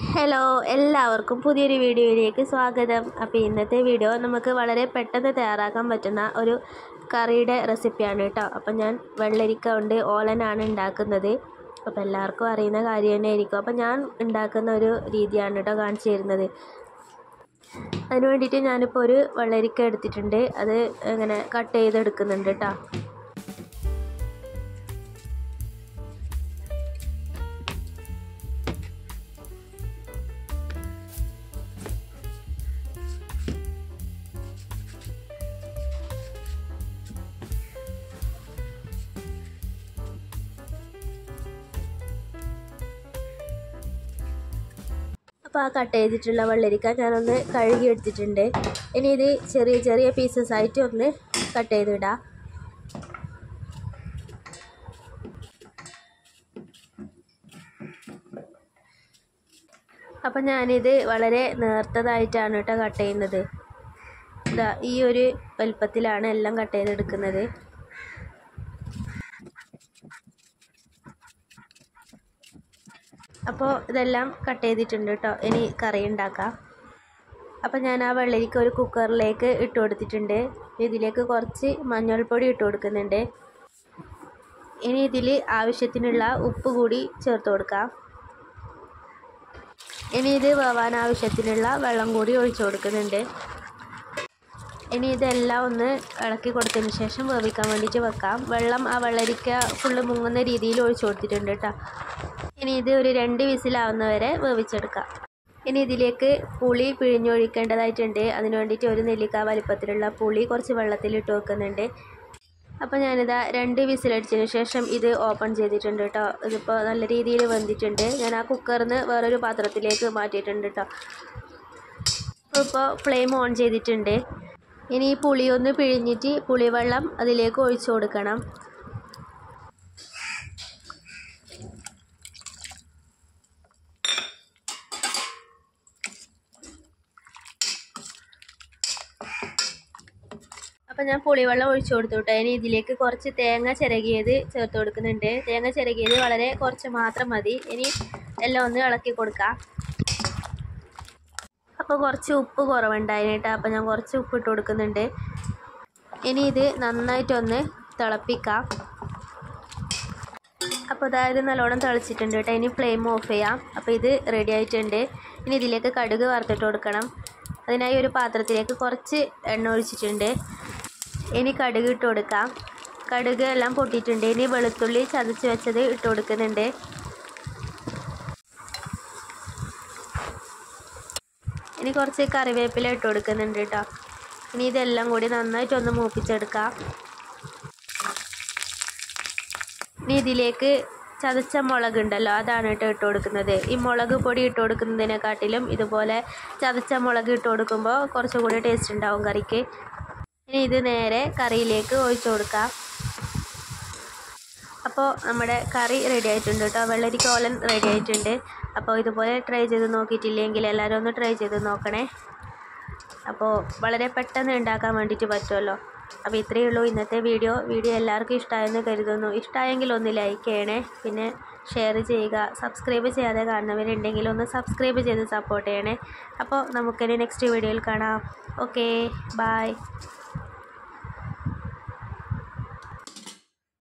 Hello, എല്ലാവർക്കും പുതിയൊരു വീഡിയോയിലേക്ക് സ്വാഗതം. അപ്പോൾ ഇന്നത്തെ വീഡിയോ നമുക്ക് വളരെ പെട്ടെന്ന് തയ്യാറാക്കാൻ പറ്റുന്ന ഒരു കറിയുടെ റെസിപ്പിയാണ് കേട്ടോ. അപ്പോൾ ഞാൻ വെള്ളരിക്ക കൊണ്ട് ഓലനാണ് ഉണ്ടാക്കുന്നത്. അപ്പോൾ എല്ലാവർക്കും അറിയുന്ന കാര്യം തന്നെ ആയിരിക്കും. അപ്പോൾ ഞാൻ ഉണ്ടാക്കുന്ന ഒരു രീതിയാണ് കേട്ടോ കാണിച്ചു തരുന്നത്. അതിന് വേണ്ടിയിട്ട് ഞാനിപ്പോൾ ഒരു വെള്ളരിക്ക എടുത്തിട്ടുണ്ട്. അത് ഇങ്ങനെ കട്ട് ചെയ്തെടുക്കുന്നുണ്ട് കേട്ടോ. അപ്പോൾ ആ കട്ട് ചെയ്തിട്ടുള്ള വെള്ളരിക്ക ഞാനൊന്ന് കഴുകി എടുത്തിട്ടുണ്ട്. ഇനി ഇത് ചെറിയ ചെറിയ പീസസ് ആയിട്ട് ഒന്ന് കട്ട് ചെയ്തിടാം. അപ്പം ഞാനിത് വളരെ നേർത്തതായിട്ടാണ് കേട്ടോ കട്ട് ചെയ്യുന്നത്. ഇതാ ഈ ഒരു വലുപ്പത്തിലാണ് എല്ലാം കട്ട് ചെയ്തെടുക്കുന്നത്. അപ്പോൾ ഇതെല്ലാം കട്ട് ചെയ്തിട്ടുണ്ട് കേട്ടോ. ഇനി കറി ഉണ്ടാക്കാം. അപ്പോൾ ഞാൻ ആ വെള്ളരിക്ക ഒരു കുക്കറിലേക്ക് ഇട്ട് കൊടുത്തിട്ടുണ്ട്. ഇതിലേക്ക് കുറച്ച് മഞ്ഞൾപ്പൊടി ഇട്ട് കൊടുക്കുന്നുണ്ട്. ഇനി ഇതിൽ ആവശ്യത്തിനുള്ള ഉപ്പ് കൂടി ചേർത്ത് കൊടുക്കാം. ഇനി ഇത് വേവാൻ ആവശ്യത്തിനുള്ള വെള്ളം കൂടി ഒഴിച്ചു കൊടുക്കുന്നുണ്ട്. ഇനി ഇതെല്ലാം ഒന്ന് ഇളക്കി കൊടുത്തതിന് ശേഷം വേവിക്കാൻ വേണ്ടിയിട്ട് വെക്കാം. വെള്ളം ആ വെള്ളരിക്ക ഫുള്ള് മുങ്ങുന്ന രീതിയിൽ ഒഴിച്ചു കൊടുത്തിട്ടുണ്ട് കേട്ടോ. ഇനി ഇത് ഒരു 2 വിസിലാവുന്നവരെ വേവിച്ചെടുക്കാം. ഇനി ഇതിലേക്ക് പുളി പിഴിഞ്ഞൊഴിക്കേണ്ടതായിട്ടുണ്ട്. അതിന് വേണ്ടിയിട്ട് ഒരു നെല്ലിക്ക വലിപ്പത്തിലുള്ള പുളി കുറച്ച് വെള്ളത്തിലിട്ട് വെക്കുന്നുണ്ട്. അപ്പോൾ ഞാനിതാ 2 വിസിലടിച്ചതിന് ശേഷം ഇത് ഓപ്പൺ ചെയ്തിട്ടുണ്ട് കേട്ടോ. ഇതിപ്പോൾ നല്ല രീതിയിൽ വെന്തിട്ടുണ്ട്. ഞാൻ ആ കുക്കറിൽ നിന്ന് വേറൊരു പാത്രത്തിലേക്ക് മാറ്റിയിട്ടുണ്ട് കേട്ടോ. ഇപ്പോൾ ഫ്ലെയിം ഓൺ ചെയ്തിട്ടുണ്ട്. ഇനി ഈ പുളി ഒന്ന് പിഴിഞ്ഞിട്ട് പുളിവെള്ളം അതിലേക്ക് ഒഴിച്ചു കൊടുക്കണം. അപ്പം ഞാൻ പുളിവെള്ളം ഒഴിച്ചു കൊടുത്തു കേട്ടോ. ഇനി ഇതിലേക്ക് കുറച്ച് തേങ്ങ ചിരകിയത് ചേർത്ത് കൊടുക്കുന്നുണ്ട്. തേങ്ങ ചിരകിയത് വളരെ കുറച്ച് മാത്രം മതി. ഇനി എല്ലാം ഒന്ന് ഇളക്കി കൊടുക്കാം. അപ്പോൾ കുറച്ച് ഉപ്പ് കുറവുണ്ടായിരുന്നു കേട്ടോ. അപ്പോൾ ഞാൻ കുറച്ച് ഉപ്പ് ഇട്ട് കൊടുക്കുന്നുണ്ട്. ഇനി ഇത് നന്നായിട്ടൊന്ന് തിളപ്പിക്കാം. അപ്പോൾ അതായത് നല്ലോണം തിളച്ചിട്ടുണ്ട് കേട്ടോ. ഇനി ഫ്ലെയിം ഓഫ് ചെയ്യാം. അപ്പോൾ ഇത് റെഡി ആയിട്ടുണ്ട്. ഇനി ഇതിലേക്ക് കടുക് വറുത്തിട്ട് കൊടുക്കണം. അതിനായി ഒരു പാത്രത്തിലേക്ക് കുറച്ച് എണ്ണ ഒഴിച്ചിട്ടുണ്ട്. ഇനി കടുക് ഇട്ട് കൊടുക്കാം. കടുക് എല്ലാം പൊട്ടിയിട്ടുണ്ട്. ഇനി വെളുത്തുള്ളി ചതച്ച് വെച്ചത് ഇട്ട് കൊടുക്കുന്നുണ്ട്. ഇനി കുറച്ച് കറിവേപ്പില ഇട്ട് കൊടുക്കുന്നുണ്ട് കേട്ടോ. ഇനി ഇതെല്ലാം കൂടി നന്നായിട്ടൊന്ന് മൂപ്പിച്ചെടുക്കാം. ഇനി ഇതിലേക്ക് ചതച്ച മുളക് ഉണ്ടല്ലോ, അതാണ് കേട്ടോ ഇട്ട് കൊടുക്കുന്നത്. ഈ മുളക് പൊടി ഇട്ട് കൊടുക്കുന്നതിനെക്കാട്ടിലും ഇതുപോലെ ചതച്ച മുളക് ഇട്ട് കൊടുക്കുമ്പോൾ കുറച്ചുകൂടി ടേസ്റ്റ് ഉണ്ടാവും കറിക്ക്. ഇനി ഇത് നേരെ കറിയിലേക്ക് ഒഴിച്ചു കൊടുക്കാം. അപ്പോൾ നമ്മുടെ കറി റെഡി ആയിട്ടുണ്ട് കേട്ടോ. വെള്ളരിക്ക ഓലൻ റെഡി ആയിട്ടുണ്ട്. അപ്പോൾ ഇതുപോലെ ട്രൈ ചെയ്ത് നോക്കിയിട്ടില്ലെങ്കിൽ എല്ലാവരും ഒന്ന് ട്രൈ ചെയ്ത് നോക്കണേ. അപ്പോൾ വളരെ പെട്ടെന്ന് ഉണ്ടാക്കാൻ വേണ്ടിയിട്ട് പറ്റുമല്ലോ. അപ്പോൾ ഇത്രയേ ഉള്ളൂ ഇന്നത്തെ വീഡിയോ. എല്ലാവർക്കും ഇഷ്ടമായെന്ന് കരുതുന്നു. ഇഷ്ടമായെങ്കിൽ ഒന്ന് ലൈക്ക് ചെയ്യണേ, പിന്നെ ഷെയർ ചെയ്യുക. സബ്സ്ക്രൈബ് ചെയ്യാതെ കാണുന്നവരുണ്ടെങ്കിൽ ഒന്ന് സബ്സ്ക്രൈബ് ചെയ്ത് സപ്പോർട്ട് ചെയ്യണേ. അപ്പോൾ നമുക്കിനി നെക്സ്റ്റ് വീഡിയോയിൽ കാണാം. Okay, by.